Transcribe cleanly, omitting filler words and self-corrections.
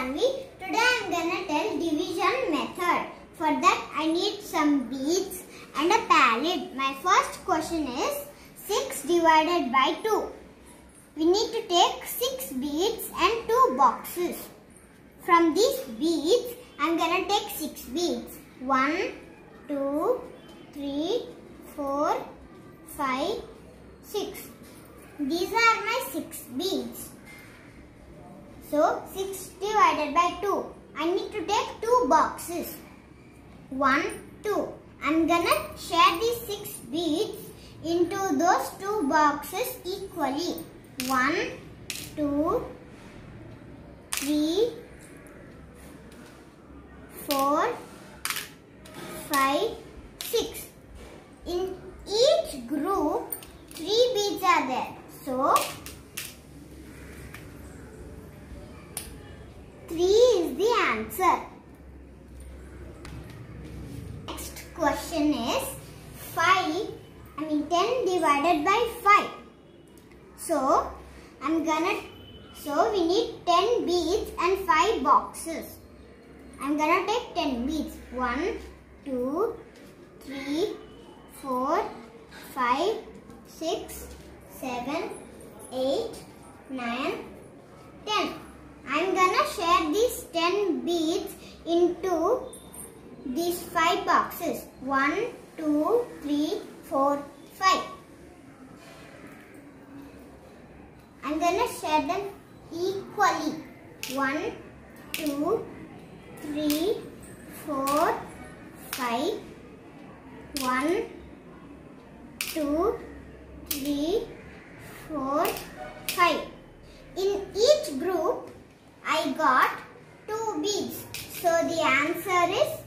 Janvi. Today I am gonna tell division method. For that I need some beads and a palette. My first question is 6 divided by 2. We need to take 6 beads and 2 boxes. From these beads I am gonna take 6 beads. 1, 2, 3, 4, 5, 6. These are my 6 beads. So 6 divided by 2. I need to take 2 boxes. 1, 2. I'm gonna share these 6 beads into those 2 boxes equally. 1, 2, 3, 4, 5, 6. In each group, 3 beads are there. So 3 is the answer. Next question is 10 divided by 5. So we need 10 beads and 5 boxes. I'm gonna take 10 beads. 1, 2, 3, 4, 5, 6, 7, 8, 9, 10. I'm gonna share these 10 beads into these 5 boxes. 1, 2, 3, 4, 5. I'm gonna share them equally. 1, 2, 3, 4, 5. 1, 2, 3, 4, 5. In each group, I got 2 beads. So the answer is